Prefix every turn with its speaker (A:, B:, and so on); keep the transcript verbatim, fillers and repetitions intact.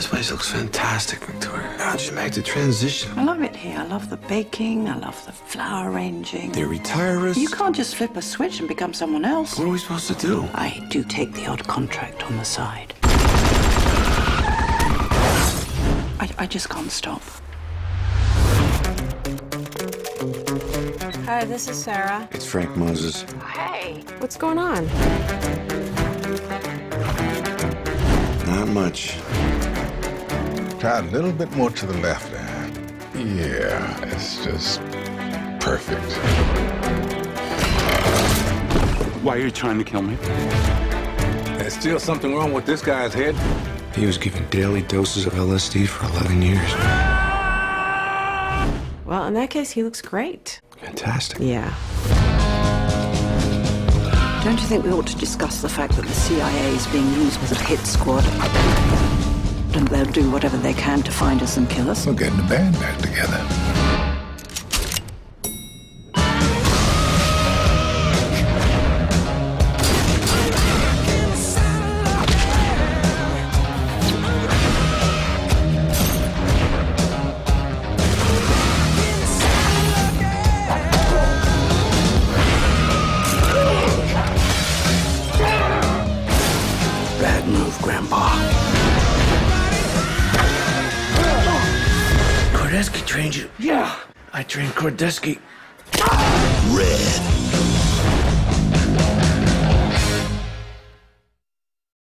A: This place looks fantastic, Victoria. How'd you make the transition?
B: I love it here. I love the baking. I love the flower arranging.
A: They're retirists.
B: You can't just flip a switch and become someone else.
A: What are we supposed to do?
B: I do take the odd contract on the side. I, I just can't stop.
C: Hi, this is Sarah.
A: It's Frank Moses.
C: Hey, what's going on?
A: Not much.
D: Try a little bit more to the left there. Yeah, it's just perfect.
E: Why are you trying to kill me?
D: There's still something wrong with this guy's head.
A: He was given daily doses of L S D for eleven years.
C: Well, in that case, he looks great.
A: Fantastic.
C: Yeah.
B: Don't you think we ought to discuss the fact that the C I A is being used as a hit squad? And they'll do whatever they can to find us and kill us?
D: We're getting the band back together.
A: Bad move, Grandpa. Kordesky trained you? Yeah, I trained Kordesky. Red.